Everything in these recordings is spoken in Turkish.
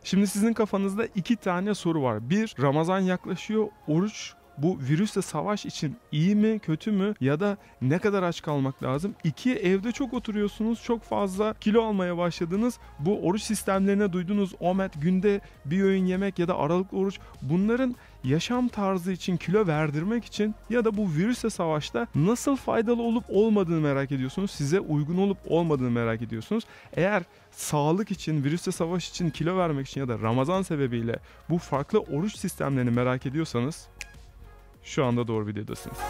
Şimdi sizin kafanızda iki tane soru var. Bir, Ramazan yaklaşıyor, oruç bu virüsle savaş için iyi mi, kötü mü ya da ne kadar aç kalmak lazım? İki, evde çok oturuyorsunuz, çok fazla kilo almaya başladınız. Bu oruç sistemlerine duyduğunuz OMAD, günde bir öğün yemek ya da aralıklı oruç, bunların yaşam tarzı için, kilo verdirmek için ya da bu virüsle savaşta nasıl faydalı olup olmadığını merak ediyorsunuz. Size uygun olup olmadığını merak ediyorsunuz. Eğer sağlık için, virüsle savaş için, kilo vermek için ya da Ramazan sebebiyle bu farklı oruç sistemlerini merak ediyorsanız şu anda doğru videodasınız.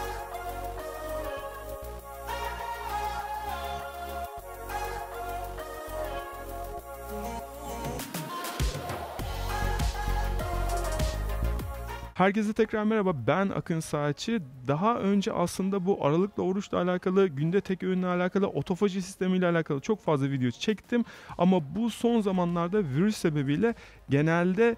Herkese tekrar merhaba, ben Akın Saatçi. Daha önce aslında bu aralıklı oruçla alakalı, günde tek öğünle alakalı, otofaji sistemiyle alakalı çok fazla video çektim. Ama bu son zamanlarda virüs sebebiyle genelde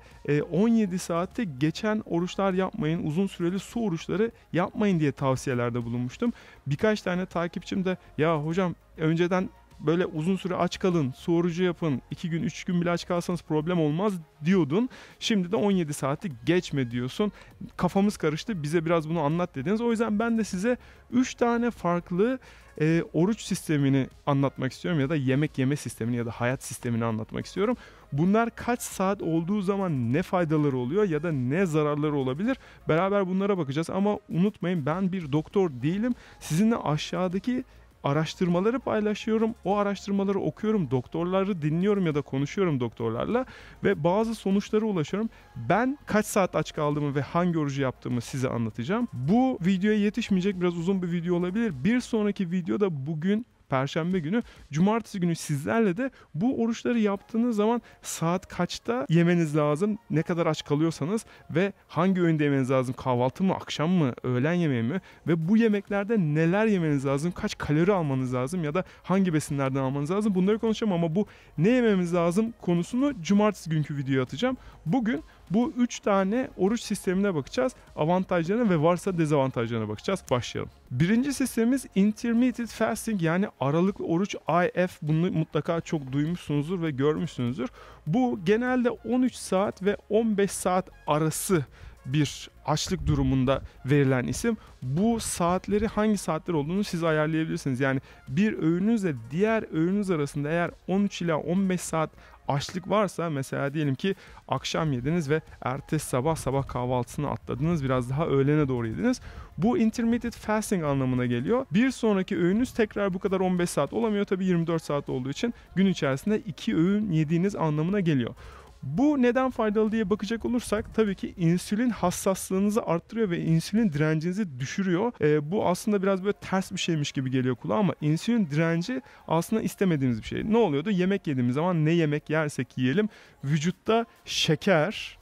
17 saatte geçen oruçlar yapmayın, uzun süreli su oruçları yapmayın diye tavsiyelerde bulunmuştum. Birkaç tane takipçim de ya hocam önceden böyle uzun süre aç kalın, su orucu yapın, 2 gün 3 gün bile aç kalsanız problem olmaz diyordun. Şimdi de 17 saati geçme diyorsun. Kafamız karıştı, bize biraz bunu anlat dediniz. O yüzden ben de size 3 tane farklı oruç sistemini anlatmak istiyorum ya da yemek yeme sistemini ya da hayat sistemini anlatmak istiyorum. Bunlar kaç saat olduğu zaman ne faydaları oluyor ya da ne zararları olabilir? Beraber bunlara bakacağız ama unutmayın, ben bir doktor değilim. Sizinle aşağıdaki araştırmaları paylaşıyorum. O araştırmaları okuyorum. Doktorları dinliyorum ya da konuşuyorum doktorlarla ve bazı sonuçlara ulaşıyorum. Ben kaç saat aç kaldığımı ve hangi orucu yaptığımı size anlatacağım. Bu videoya yetişmeyecek, biraz uzun bir video olabilir. Bir sonraki videoda bugün Perşembe günü, cumartesi günü sizlerle de bu oruçları yaptığınız zaman saat kaçta yemeniz lazım, ne kadar aç kalıyorsanız ve hangi öğünde yemeniz lazım, kahvaltı mı, akşam mı, öğlen yemeği mi ve bu yemeklerde neler yemeniz lazım, kaç kalori almanız lazım ya da hangi besinlerden almanız lazım, bunları konuşacağım ama bu ne yememiz lazım konusunu cumartesi günkü videoya atacağım. Bugün bu 3 tane oruç sistemine bakacağız. Avantajlarına ve varsa dezavantajlarına bakacağız. Başlayalım. Birinci sistemimiz Intermittent Fasting, yani aralıklı oruç, IF. Bunu mutlaka çok duymuşsunuzdur ve görmüşsünüzdür. Bu genelde 13 saat ve 15 saat arası bir açlık durumunda verilen isim. Bu saatleri, hangi saatler olduğunu siz ayarlayabilirsiniz. Yani bir öğününüzle diğer öğününüz arasında eğer 13 ila 15 saat açlık varsa, mesela diyelim ki akşam yediniz ve ertesi sabah kahvaltısını atladınız, biraz daha öğlene doğru yediniz. Bu intermittent fasting anlamına geliyor. Bir sonraki öğününüz tekrar bu kadar 15 saat olamıyor tabii, 24 saat olduğu için gün içerisinde 2 öğün yediğiniz anlamına geliyor. Bu neden faydalı diye bakacak olursak tabii ki insülin hassaslığınızı arttırıyor ve insülin direncinizi düşürüyor. Bu aslında biraz böyle ters bir şeymiş gibi geliyor kulağa ama insülin direnci aslında istemediğimiz bir şey. Ne oluyordu? Yemek yediğimiz zaman, ne yemek yersek yiyelim, vücutta şeker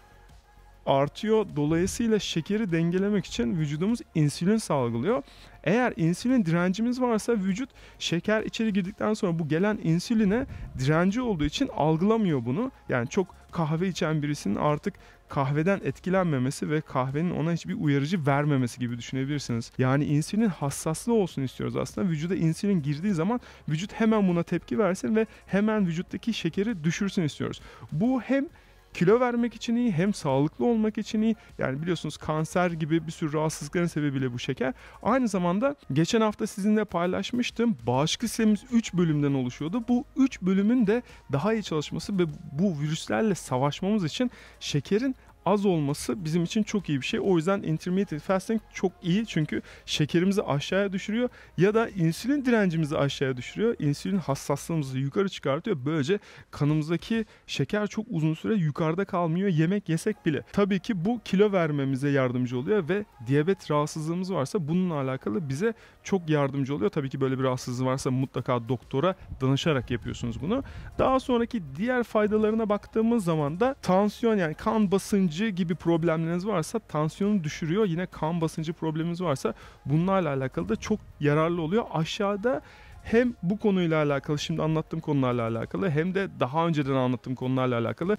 artıyor. Dolayısıyla şekeri dengelemek için vücudumuz insülin salgılıyor. Eğer insülin direncimiz varsa vücut şeker içeri girdikten sonra bu gelen insüline direnci olduğu için algılamıyor bunu. Yani çok kahve içen birisinin artık kahveden etkilenmemesi ve kahvenin ona hiçbir uyarıcı vermemesi gibi düşünebilirsiniz. Yani insülin hassaslı olsun istiyoruz aslında. Vücuda insülin girdiği zaman vücut hemen buna tepki versin ve hemen vücuttaki şekeri düşürsün istiyoruz. Bu hem kilo vermek için iyi, hem sağlıklı olmak için iyi. Yani biliyorsunuz kanser gibi bir sürü rahatsızlıkların sebebiyle bu şeker. Aynı zamanda geçen hafta sizinle paylaşmıştım. Bağışıklık sistemimiz 3 bölümden oluşuyordu. Bu 3 bölümün de daha iyi çalışması ve bu virüslerle savaşmamız için şekerin az olması bizim için çok iyi bir şey. O yüzden intermittent fasting çok iyi, çünkü şekerimizi aşağıya düşürüyor ya da insülin direncimizi aşağıya düşürüyor. İnsülin hassaslığımızı yukarı çıkartıyor. Böylece kanımızdaki şeker çok uzun süre yukarıda kalmıyor, yemek yesek bile. Tabii ki bu kilo vermemize yardımcı oluyor ve diyabet rahatsızlığımız varsa bununla alakalı bize çok yardımcı oluyor. Tabii ki böyle bir rahatsızlığı varsa mutlaka doktora danışarak yapıyorsunuz bunu. Daha sonraki diğer faydalarına baktığımız zaman da tansiyon, yani kan basıncı gibi problemleriniz varsa tansiyonu düşürüyor. Yine kan basıncı probleminiz varsa bunlarla alakalı da çok yararlı oluyor. Aşağıda hem bu konuyla alakalı, şimdi anlattığım konularla alakalı, hem de daha önceden anlattığım konularla alakalı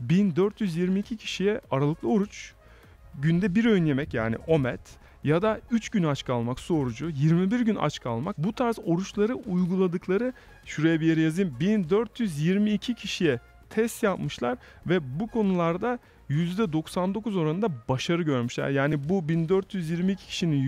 1422 kişiye aralıklı oruç, günde bir öğün yemek yani OMAD ya da 3 gün aç kalmak, su orucu, 21 gün aç kalmak, bu tarz oruçları uyguladıkları, şuraya bir yere yazayım, 1422 kişiye test yapmışlar ve bu konularda %99 oranında başarı görmüşler. Yani bu 1422 kişinin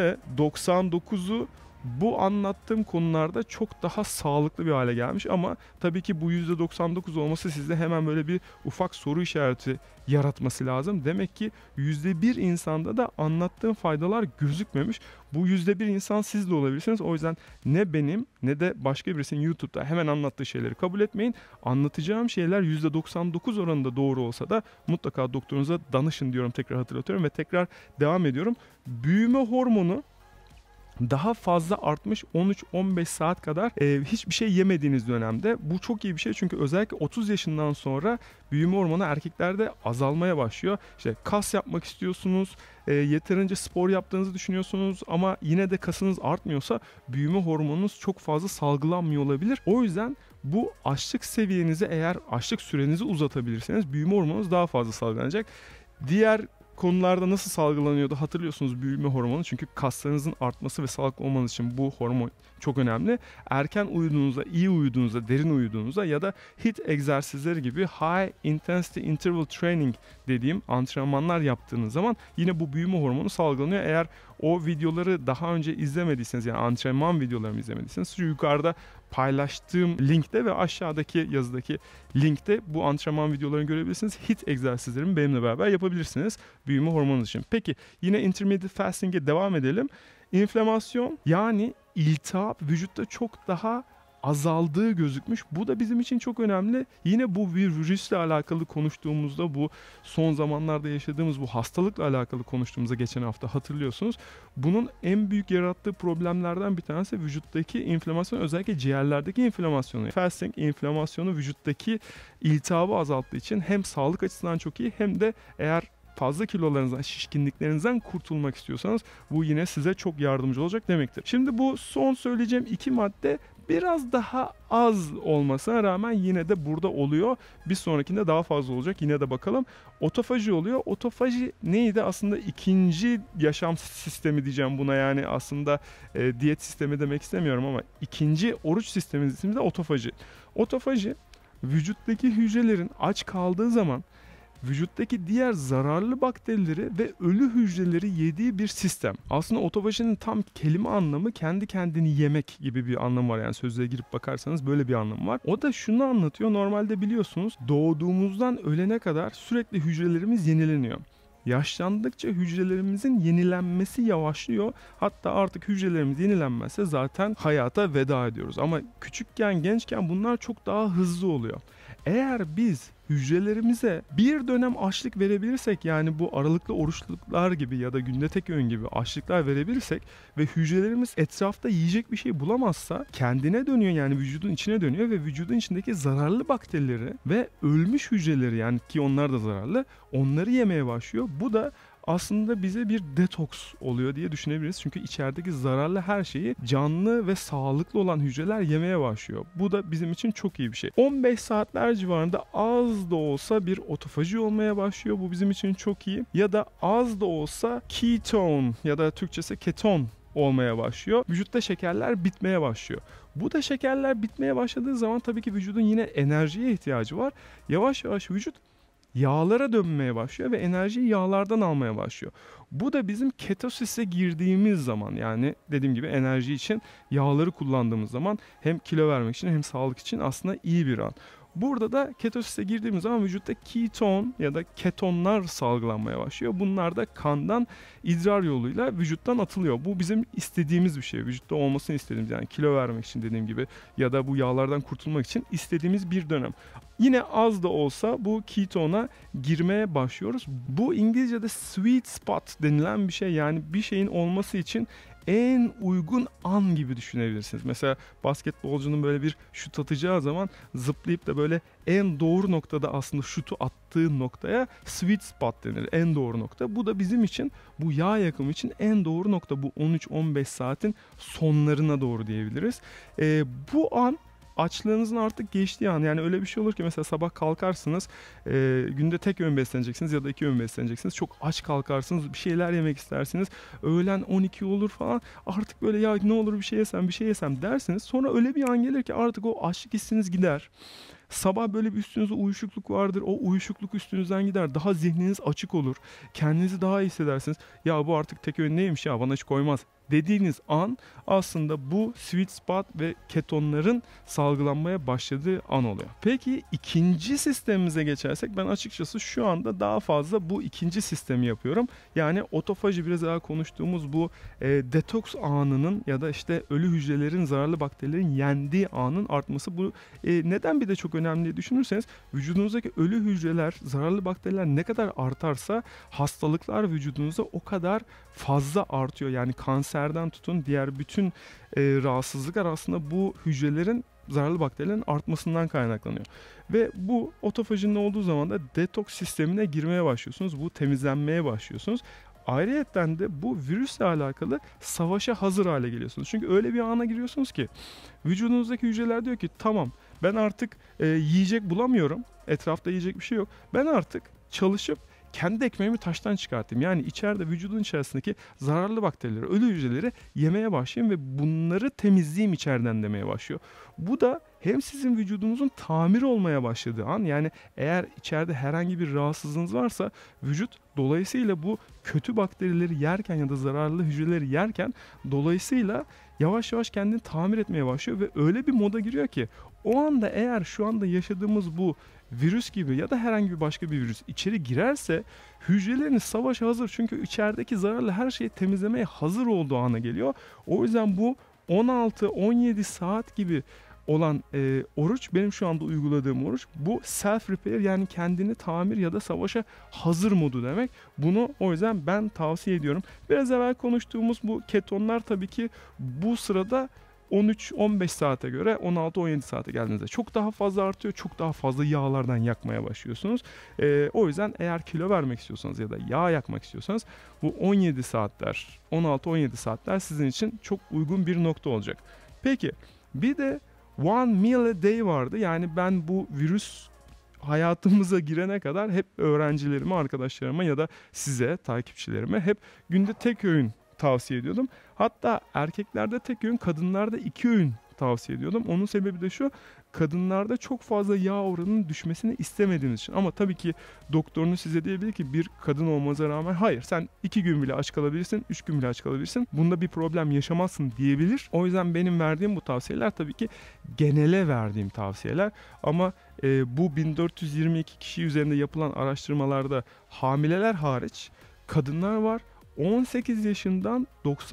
%99'u bu anlattığım konularda çok daha sağlıklı bir hale gelmiş, ama tabii ki bu %99 olması sizde hemen böyle bir ufak soru işareti yaratması lazım. Demek ki %1 insanda da anlattığım faydalar gözükmemiş. Bu %1 insan siz de olabilirsiniz. O yüzden ne benim ne de başka birisinin YouTube'da hemen anlattığı şeyleri kabul etmeyin. Anlatacağım şeyler %99 oranında doğru olsa da mutlaka doktorunuza danışın diyorum, tekrar hatırlatıyorum ve tekrar devam ediyorum. Büyüme hormonu daha fazla artmış 13-15 saat kadar hiçbir şey yemediğiniz dönemde. Bu çok iyi bir şey, çünkü özellikle 30 yaşından sonra büyüme hormonu erkeklerde azalmaya başlıyor. İşte kas yapmak istiyorsunuz, yeterince spor yaptığınızı düşünüyorsunuz ama yine de kasınız artmıyorsa büyüme hormonunuz çok fazla salgılanmıyor olabilir. O yüzden bu açlık seviyenizi, eğer açlık sürenizi uzatabilirseniz büyüme hormonunuz daha fazla salgılanacak. Diğer konularda nasıl salgılanıyordu hatırlıyorsunuz büyüme hormonu, çünkü kaslarınızın artması ve sağlıklı olmanız için bu hormon çok önemli. Erken uyuduğunuzda, iyi uyuduğunuzda, derin uyuduğunuzda ya da HIIT egzersizleri gibi High Intensity Interval Training dediğim antrenmanlar yaptığınız zaman yine bu büyüme hormonu salgılanıyor. Eğer o videoları daha önce izlemediyseniz, yani antrenman videolarımı izlemediyseniz, şu yukarıda paylaştığım linkte ve aşağıdaki yazıdaki linkte bu antrenman videolarını görebilirsiniz. HIIT egzersizlerimi benimle beraber yapabilirsiniz büyüme hormonu için. Peki yine intermittent fasting'e devam edelim. İnflamasyon, yani iltihap vücutta çok daha azaldığı gözükmüş. Bu da bizim için çok önemli. Yine bu bir virüsle alakalı konuştuğumuzda, bu son zamanlarda yaşadığımız bu hastalıkla alakalı konuştuğumuzda geçen hafta hatırlıyorsunuz. Bunun en büyük yarattığı problemlerden bir tanesi vücuttaki inflamasyon, özellikle ciğerlerdeki inflamasyonu. Fasting inflamasyonu vücuttaki iltihabı azalttığı için hem sağlık açısından çok iyi, hem de eğer fazla kilolarınızdan, şişkinliklerinizden kurtulmak istiyorsanız bu yine size çok yardımcı olacak demektir. Şimdi bu son söyleyeceğim iki madde biraz daha az olmasına rağmen yine de burada oluyor. Bir sonrakinde daha fazla olacak. Yine de bakalım. Otofaji oluyor. Otofaji neydi? Aslında ikinci yaşam sistemi diyeceğim buna. Yani aslında diyet sistemi demek istemiyorum ama ikinci oruç sistemi de otofaji. Otofaji, vücuttaki hücrelerin aç kaldığı zaman vücuttaki diğer zararlı bakterileri ve ölü hücreleri yediği bir sistem. Aslında otofajinin tam kelime anlamı kendi kendini yemek gibi bir anlamı var. Yani sözlüğe girip bakarsanız böyle bir anlamı var. O da şunu anlatıyor. Normalde biliyorsunuz doğduğumuzdan ölene kadar sürekli hücrelerimiz yenileniyor. Yaşlandıkça hücrelerimizin yenilenmesi yavaşlıyor. Hatta artık hücrelerimiz yenilenmezse zaten hayata veda ediyoruz. Ama küçükken, gençken bunlar çok daha hızlı oluyor. Eğer biz hücrelerimize bir dönem açlık verebilirsek, yani bu aralıklı oruçluklar gibi ya da günde tek öğün gibi açlıklar verebilirsek ve hücrelerimiz etrafta yiyecek bir şey bulamazsa kendine dönüyor, yani vücudun içine dönüyor ve vücudun içindeki zararlı bakterileri ve ölmüş hücreleri, yani ki onlar da zararlı, onları yemeye başlıyor. Bu da aslında bize bir detoks oluyor diye düşünebiliriz. Çünkü içerideki zararlı her şeyi canlı ve sağlıklı olan hücreler yemeye başlıyor. Bu da bizim için çok iyi bir şey. 15 saatler civarında az da olsa bir otofaji olmaya başlıyor. Bu bizim için çok iyi. Ya da az da olsa ketone ya da Türkçesi keton olmaya başlıyor. Vücutta şekerler bitmeye başlıyor. Bu da şekerler bitmeye başladığı zaman tabii ki vücudun yine enerjiye ihtiyacı var. Yavaş yavaş vücut yağlara dönmeye başlıyor ve enerjiyi yağlardan almaya başlıyor. Bu da bizim ketosise girdiğimiz zaman, yani dediğim gibi enerji için yağları kullandığımız zaman hem kilo vermek için hem sağlık için aslında iyi bir an. Burada da ketosise girdiğimiz zaman vücutta keton ya da ketonlar salgılanmaya başlıyor. Bunlar da kandan idrar yoluyla vücuttan atılıyor. Bu bizim istediğimiz bir şey. Vücutta olmasını istediğimiz, yani kilo vermek için dediğim gibi ya da bu yağlardan kurtulmak için istediğimiz bir dönem. Yine az da olsa bu ketona girmeye başlıyoruz. Bu İngilizce'de sweet spot denilen bir şey. Yani bir şeyin olması için en uygun an gibi düşünebilirsiniz. Mesela basketbolcunun böyle bir şut atacağı zaman zıplayıp da böyle en doğru noktada aslında şutu attığı noktaya sweet spot denir. En doğru nokta. Bu da bizim için, bu yağ yakımı için en doğru nokta. Bu 13-15 saatin sonlarına doğru diyebiliriz. Bu an açlığınızın artık geçtiği an, yani öyle bir şey olur ki mesela sabah kalkarsınız, günde tek öğün besleneceksiniz ya da iki öğün besleneceksiniz, çok aç kalkarsınız, bir şeyler yemek istersiniz, öğlen 12 olur falan, artık böyle ya ne olur bir şey yesem dersiniz, sonra öyle bir an gelir ki artık o açlık hissiniz gider. Sabah böyle bir üstünüzde uyuşukluk vardır. O uyuşukluk üstünüzden gider. Daha zihniniz açık olur. Kendinizi daha iyi hissedersiniz. Ya bu artık tek öğün neymiş ya, bana hiç koymaz dediğiniz an aslında bu sweet spot ve ketonların salgılanmaya başladığı an oluyor. Peki ikinci sistemimize geçersek, ben açıkçası şu anda daha fazla bu ikinci sistemi yapıyorum. Yani otofaji, biraz daha konuştuğumuz bu detoks anının ya da işte ölü hücrelerin, zararlı bakterilerin yendiği anın artması. Bu neden bir de çok önemli diye düşünürseniz, vücudunuzdaki ölü hücreler, zararlı bakteriler ne kadar artarsa hastalıklar vücudunuzda o kadar fazla artıyor. Yani kanserden tutun diğer bütün rahatsızlıklar aslında bu hücrelerin, zararlı bakterilerin artmasından kaynaklanıyor. Ve bu otofajinin olduğu zaman da detoks sistemine girmeye başlıyorsunuz. Bu temizlenmeye başlıyorsunuz. Ayrıyeten de bu virüsle alakalı savaşa hazır hale geliyorsunuz. Çünkü öyle bir ana giriyorsunuz ki vücudunuzdaki hücreler diyor ki tamam, ben artık yiyecek bulamıyorum. Etrafta yiyecek bir şey yok. Ben artık çalışıp kendi ekmeğimi taştan çıkartayım. Yani içeride, vücudun içerisindeki zararlı bakterileri, ölü hücreleri yemeye başlayayım ve bunları temizleyeyim içeriden demeye başlıyor. Bu da hem sizin vücudunuzun tamir olmaya başladığı an, yani eğer içeride herhangi bir rahatsızlığınız varsa vücut dolayısıyla bu kötü bakterileri yerken ya da zararlı hücreleri yerken dolayısıyla yavaş yavaş kendini tamir etmeye başlıyor ve öyle bir moda giriyor ki o anda, eğer şu anda yaşadığımız bu virüs gibi ya da herhangi bir başka bir virüs içeri girerse hücreleriniz savaşa hazır. Çünkü içerideki zararlı her şeyi temizlemeye hazır olduğu ana geliyor. O yüzden bu 16-17 saat gibi olan oruç, benim şu anda uyguladığım oruç, bu self repair, yani kendini tamir ya da savaşa hazır modu demek. Bunu o yüzden ben tavsiye ediyorum. Biraz evvel konuştuğumuz bu ketonlar tabii ki bu sırada 13-15 saate göre 16-17 saate geldiğinizde çok daha fazla artıyor. Çok daha fazla yağlardan yakmaya başlıyorsunuz. O yüzden eğer kilo vermek istiyorsanız ya da yağ yakmak istiyorsanız bu 17 saatler, 16-17 saatler sizin için çok uygun bir nokta olacak. Peki bir de one meal a day vardı. Yani ben bu virüs hayatımıza girene kadar hep öğrencilerime, arkadaşlarıma ya da size, takipçilerime hep günde tek öğün tavsiye ediyordum. Hatta erkeklerde tek öğün, kadınlarda 2 öğün tavsiye ediyordum. Onun sebebi de şu: kadınlarda çok fazla yağ oranının düşmesini istemediğiniz için. Ama tabii ki doktorunuz size diyebilir ki bir kadın olmanıza rağmen hayır, sen 2 gün bile aç kalabilirsin, 3 gün bile aç kalabilirsin. Bunda bir problem yaşamazsın diyebilir. O yüzden benim verdiğim bu tavsiyeler tabii ki genele verdiğim tavsiyeler. Ama bu 1422 kişi üzerinde yapılan araştırmalarda hamileler hariç kadınlar var. 18 yaşından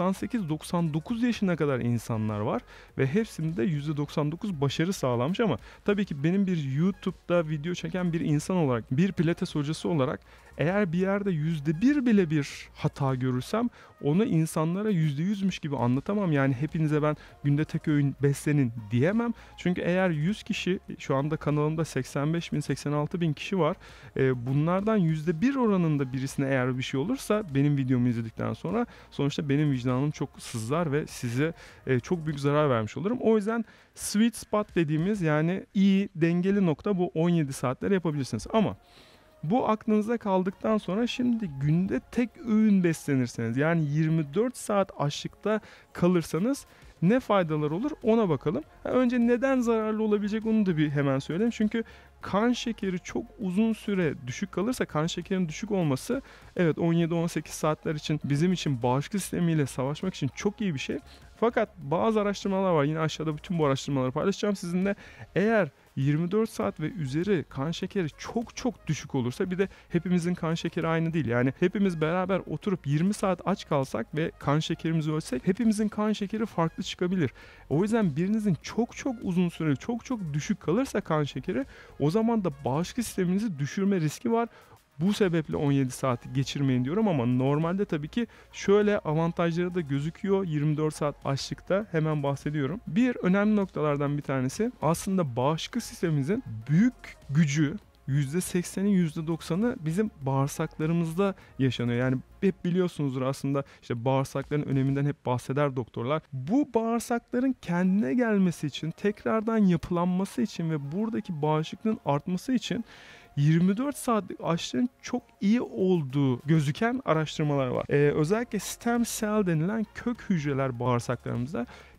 98-99 yaşına kadar insanlar var ve hepsinde %99 başarı sağlanmış. Ama tabii ki benim bir YouTube'da video çeken bir insan olarak, bir pilates hocası olarak eğer bir yerde %1 bile bir hata görürsem onu insanlara %100'müş gibi anlatamam. Yani hepinize ben günde tek öğün beslenin diyemem. Çünkü eğer 100 kişi, şu anda kanalımda 85.000-86.000 kişi var. Bunlardan %1 oranında birisine eğer bir şey olursa benim videomu izledikten sonra sonuçta benim vicdanım çok sızlar ve size çok büyük zarar vermiş olurum. O yüzden sweet spot dediğimiz, yani iyi, dengeli nokta bu 17 saatler yapabilirsiniz. Ama bu aklınızda kaldıktan sonra şimdi günde tek öğün beslenirseniz, yani 24 saat açlıkta kalırsanız ne faydalar olur ona bakalım. Önce neden zararlı olabilecek onu da bir hemen söyleyeyim. Çünkü kan şekeri çok uzun süre düşük kalırsa, kan şekerinin düşük olması evet 17-18 saatler için bizim için bağışıklık sistemiyle savaşmak için çok iyi bir şey. Fakat bazı araştırmalar var. Yine aşağıda bütün bu araştırmaları paylaşacağım sizinle. Eğer 24 saat ve üzeri kan şekeri çok çok düşük olursa, bir de hepimizin kan şekeri aynı değil. Yani hepimiz beraber oturup 20 saat aç kalsak ve kan şekerimizi ölçsek hepimizin kan şekeri farklı çıkabilir. O yüzden birinizin çok çok uzun süre çok çok düşük kalırsa kan şekeri, o zaman da bağışıklık sisteminizi düşürme riski var. Bu sebeple 17 saati geçirmeyin diyorum ama normalde tabii ki şöyle avantajları da gözüküyor 24 saat açlıkta, hemen bahsediyorum. Bir önemli noktalardan bir tanesi, aslında bağışıklık sistemimizin büyük gücü, %80'i %90'ı bizim bağırsaklarımızda yaşanıyor. Yani hep biliyorsunuzdur aslında, işte bağırsakların öneminden hep bahseder doktorlar. Bu bağırsakların kendine gelmesi için, tekrardan yapılanması için ve buradaki bağışıklığın artması için 24 saatlik açlığın çok iyi olduğu gözüken araştırmalar var. Özellikle stem cell denilen kök hücreler bağırsaklarımızda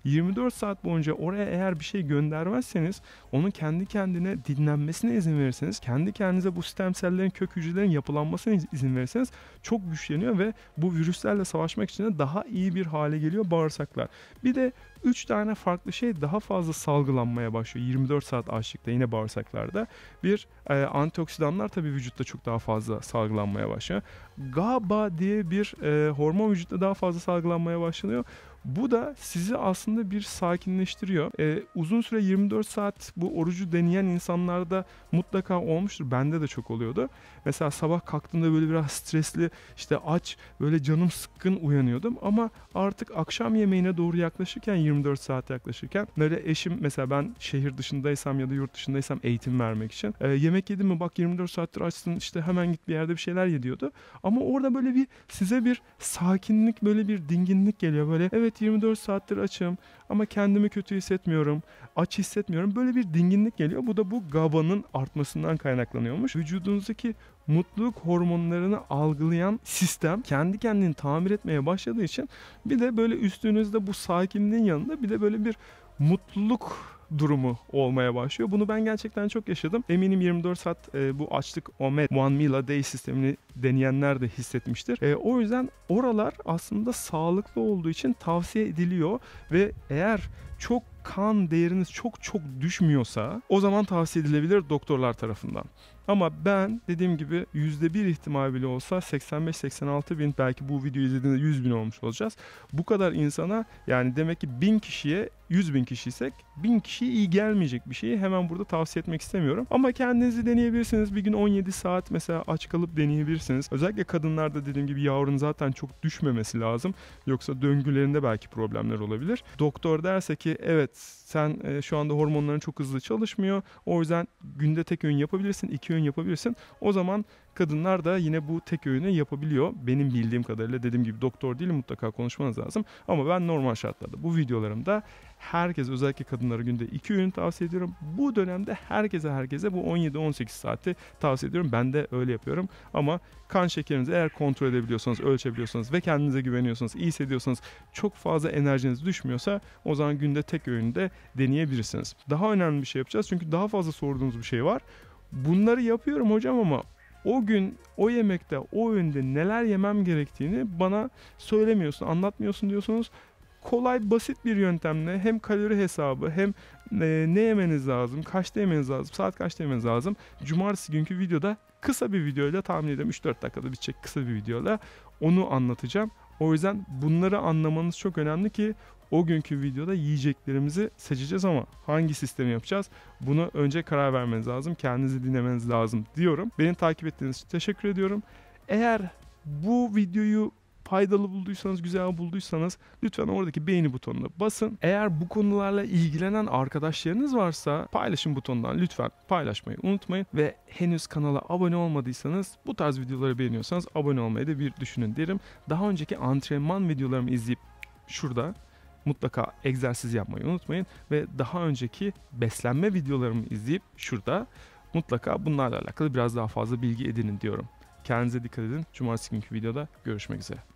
24 saat boyunca oraya eğer bir şey göndermezseniz, onun kendi kendine dinlenmesine izin verirseniz, kendi kendinize bu stem sellerin, kök hücrelerin yapılanmasına izin verirseniz çok güçleniyor ve bu virüslerle savaşmak için de daha iyi bir hale geliyor bağırsaklar. Bir de 3 tane farklı şey daha fazla salgılanmaya başlıyor 24 saat açlıkta yine bağırsaklarda. Bir, antioksidanlar tabii vücutta çok daha fazla salgılanmaya başlıyor. GABA diye bir hormon vücutta daha fazla salgılanmaya başlanıyor. Bu da sizi aslında bir sakinleştiriyor. Uzun süre 24 saat bu orucu deneyen insanlarda mutlaka olmuştur. Bende de çok oluyordu. Mesela sabah kalktığımda böyle biraz stresli, işte aç, böyle canım sıkkın uyanıyordum. Ama artık akşam yemeğine doğru yaklaşırken, 24 saat yaklaşırken, böyle eşim, mesela ben şehir dışındaysam ya da yurt dışındaysam eğitim vermek için, yemek yedin mi bak 24 saattir açsın, işte hemen git bir yerde bir şeyler ye diyordu. Ama orada böyle bir size bir sakinlik, böyle bir dinginlik geliyor. Böyle evet 24 saattir açım ama kendimi kötü hissetmiyorum, aç hissetmiyorum. Böyle bir dinginlik geliyor. Bu da bu GABA'nın artmasından kaynaklanıyormuş. Vücudunuzdaki mutluluk hormonlarını algılayan sistem kendi kendini tamir etmeye başladığı için bir de böyle üstünüzde bu sakinliğin yanında bir de böyle bir mutluluk durumu olmaya başlıyor. Bunu ben gerçekten çok yaşadım. Eminim 24 saat bu açlık OMAD, One Meal a Day sistemini deneyenler de hissetmiştir. O yüzden oralar aslında sağlıklı olduğu için tavsiye ediliyor ve eğer çok kan değeriniz çok düşmüyorsa o zaman tavsiye edilebilir doktorlar tarafından. Ama ben dediğim gibi %1 ihtimal bile olsa 85-86 bin, belki bu videoyu izlediğinde 100 bin olmuş olacağız. Bu kadar insana, yani demek ki 1000 kişiye 100 bin kişiysek 1000 kişiye iyi gelmeyecek bir şeyi hemen burada tavsiye etmek istemiyorum. Ama kendinizi deneyebilirsiniz. Bir gün 17 saat mesela aç kalıp deneyebilirsiniz. Özellikle kadınlarda dediğim gibi yavrun zaten çok düşmemesi lazım. Yoksa döngülerinde belki problemler olabilir. Doktor derse ki evet sen şu anda hormonların çok hızlı çalışmıyor. O yüzden günde tek öğün yapabilirsin, 2 öğün yapabilirsin. O zaman kadınlar da yine bu tek öğünü yapabiliyor. Benim bildiğim kadarıyla, dediğim gibi doktor değilim, mutlaka konuşmanız lazım. Ama ben normal şartlarda bu videolarımda herkes, özellikle kadınlara günde 2 öğün tavsiye ediyorum. Bu dönemde herkese bu 17-18 saati tavsiye ediyorum. Ben de öyle yapıyorum. Ama kan şekerinizi eğer kontrol edebiliyorsanız, ölçebiliyorsanız ve kendinize güveniyorsanız, iyi hissediyorsanız, çok fazla enerjiniz düşmüyorsa o zaman günde tek öğünü de deneyebilirsiniz. Daha önemli bir şey yapacağız çünkü daha fazla sorduğunuz bir şey var. Bunları yapıyorum hocam ama o gün o yemekte, o öğünde neler yemem gerektiğini bana söylemiyorsun, anlatmıyorsun diyorsunuz. Kolay, basit bir yöntemle hem kalori hesabı hem ne yemeniz lazım, kaçta yemeniz lazım, saat kaçta yemeniz lazım. Cumartesi günkü videoda kısa bir videoyla, tahmin ediyorum 3-4 dakikada bitecek kısa bir videoyla onu anlatacağım. O yüzden bunları anlamanız çok önemli ki o günkü videoda yiyeceklerimizi seçeceğiz ama hangi sistemi yapacağız? Bunu önce karar vermeniz lazım. Kendinizi dinlemeniz lazım diyorum. Beni takip ettiğiniz için teşekkür ediyorum. Eğer bu videoyu faydalı bulduysanız, güzel bulduysanız lütfen oradaki beğeni butonuna basın. Eğer bu konularla ilgilenen arkadaşlarınız varsa paylaşın butonundan lütfen paylaşmayı unutmayın. Ve henüz kanala abone olmadıysanız, bu tarz videoları beğeniyorsanız abone olmayı da bir düşünün derim. Daha önceki antrenman videolarımı izleyip şurada mutlaka egzersiz yapmayı unutmayın. Ve daha önceki beslenme videolarımı izleyip şurada mutlaka bunlarla alakalı biraz daha fazla bilgi edinin diyorum. Kendinize dikkat edin. Cumartesi günkü videoda görüşmek üzere.